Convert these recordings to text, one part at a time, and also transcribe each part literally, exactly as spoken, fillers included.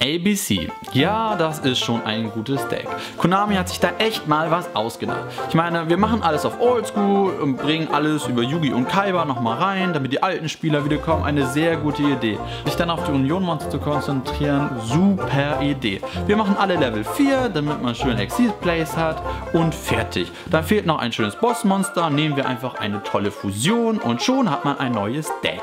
A B C. Ja, das ist schon ein gutes Deck. Konami hat sich da echt mal was ausgedacht. Ich meine, wir machen alles auf Oldschool und bringen alles über Yugi und Kaiba nochmal rein, damit die alten Spieler wiederkommen. Eine sehr gute Idee. Sich dann auf die Union-Monster zu konzentrieren, super Idee. Wir machen alle Level vier, damit man schön Exit-Plays hat und fertig. Da fehlt noch ein schönes Bossmonster, nehmen wir einfach eine tolle Fusion und schon hat man ein neues Deck.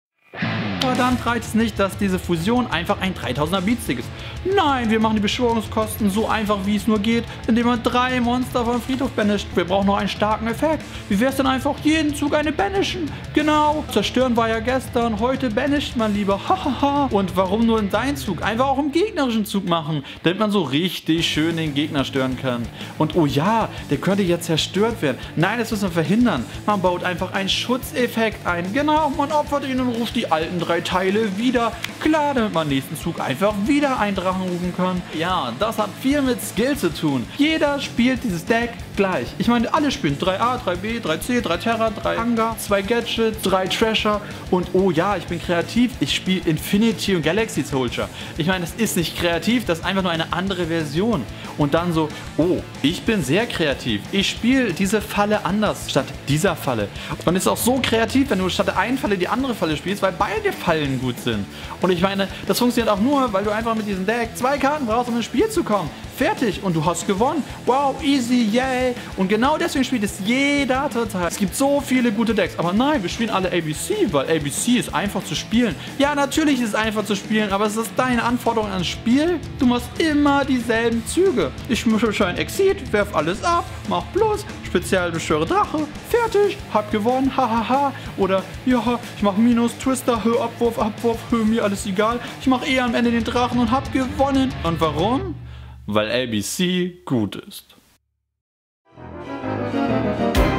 Aber dann reicht es nicht, dass diese Fusion einfach ein dreitausender Beatstick ist. Nein, wir machen die Beschwörungskosten so einfach wie es nur geht, indem man drei Monster vom Friedhof banisht. Wir brauchen noch einen starken Effekt. Wie wäre es denn einfach jeden Zug eine banishen? Genau, zerstören war ja gestern, heute banisht man lieber. Hahaha. Und warum nur in deinen Zug? Einfach auch im gegnerischen Zug machen, damit man so richtig schön den Gegner stören kann. Und oh ja, der könnte jetzt zerstört werden. Nein, das müssen wir verhindern. Man baut einfach einen Schutzeffekt ein. Genau, man opfert ihn und ruft die alten drei Teile wieder. Klar, damit man nächsten Zug einfach wieder einen Drachen rufen kann. Ja, das hat viel mit Skill zu tun. Jeder spielt dieses Deck gleich. Ich meine, alle spielen drei A, drei B, drei C, drei Terra, drei Hangar, zwei Gadgets, drei Treasure und oh ja, ich bin kreativ. Ich spiele Infinity und Galaxy Soldier. Ich meine, das ist nicht kreativ, das ist einfach nur eine andere Version. Und dann so, oh, ich bin sehr kreativ. Ich spiele diese Falle anders statt dieser Falle. Und es ist auch so kreativ, wenn du statt der einen Falle die andere Falle spielst, weil beide Fallen gut sind. Und ich meine, das funktioniert auch nur, weil du einfach mit diesem Deck zwei Karten brauchst, um ins Spiel zu kommen. Fertig und du hast gewonnen. Wow, easy, yay. Und genau deswegen spielt es jeder total. Es gibt so viele gute Decks. Aber nein, wir spielen alle A B C, weil A B C ist einfach zu spielen. Ja, natürlich ist es einfach zu spielen, aber es ist deine Anforderung ans Spiel. Du machst immer dieselben Züge. Ich mische ein Exit, werf alles ab, mach Plus, speziell beschwöre Drache, fertig, hab gewonnen, hahaha. Oder ja, ich mach Minus, Twister, Hö, Abwurf, Abwurf, Hö, mir alles egal. Ich mach eh am Ende den Drachen und hab gewonnen. Und warum? Weil A B C gut ist.